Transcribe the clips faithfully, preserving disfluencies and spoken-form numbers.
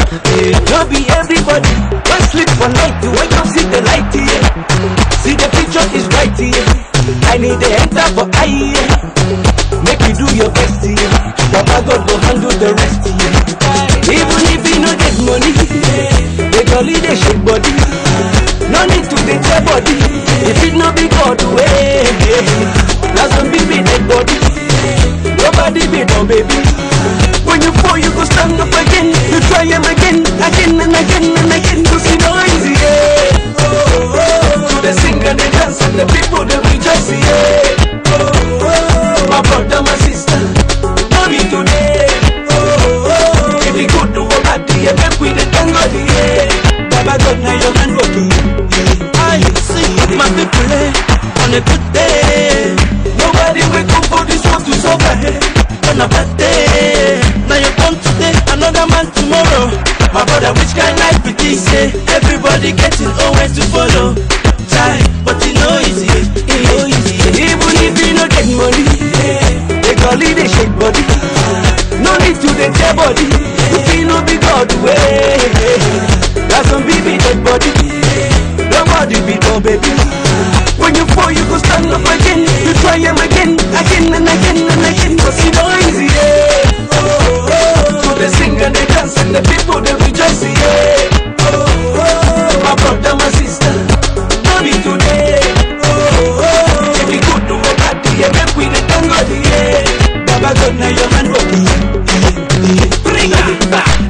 No be everybody when sleep for night to wake up see the light here. See the picture is right here. I need the enter for eye here. Make you do your best here. Papa God go handle the rest here. Even if you no get money, they jolly they shake body. No need to dey tell body. If it no be God way, that's some be dead body. Nobody be no baby. When you fall, you go stand up again. You try him again, again and again and again. Cause it's no easy, yeah. Oh, oh, oh. So they sing and they dance and the people they rejoice, yeah. Oh, oh, oh. My brother, my sister, no be today. Oh, oh, oh. If you go to a party, you make with the tango, yeah. Baba God, now your man working. I see my people eh, on a good day. Nobody wake up for this one to suffer. On a bad day, now you come today, another man tomorrow. My brother, which kind life it is? Eh? Everybody getting own way to follow. Try, but it no easy, it no easy. Even if you no get money, they call it they shake body. No need to the tell body. If you no be God way, that's some baby dead body. Nobody be no baby. When you fall, you go stand up again. You try him again, again and again and again. Cause it's no easy, yeah. Oh, oh, oh. So they sing and they dance and the people they rejoice, yeah. Oh, oh, oh. My brother, my sister, no be today. Oh, oh, oh. If you go to a party, you make with the tango, yeah. Baba God, now your man working. Bring it back.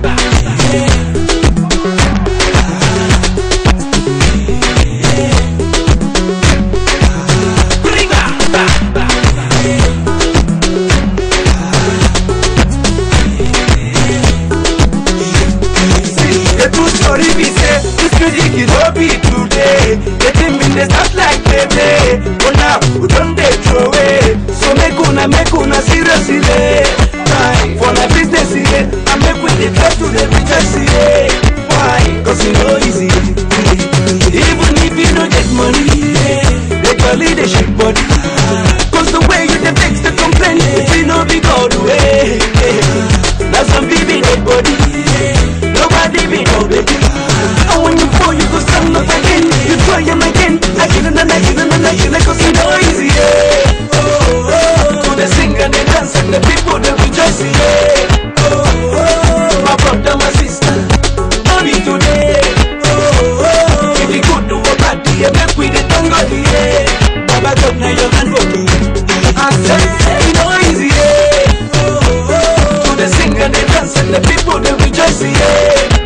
It no be today. They think me they start like baby. But now we don't they throw away. So make una make una seriously. Right. For my business here, I make with the try to the rejoice here. Why? Cause it no easy. Even if you don't get money, they call it a shake body. Cause the way you the vex the complaint, if you no be God way. That's some baby dead body. Nobody be no baby. And when you fall, you go stand up again. You try him again, again and again and again. Cause it's no easy, yeah. Oh, oh, oh. So they sing and they dance and the people they rejoice, yeah. Oh, oh, oh. My brother, my sister, no be today. Oh, oh, oh. If you go to a party, you make with the tango, yeah. Baba God, now your man working. I say, it's no easy, yeah. Oh, oh, oh. So they sing and they dance and the people they rejoice, yeah.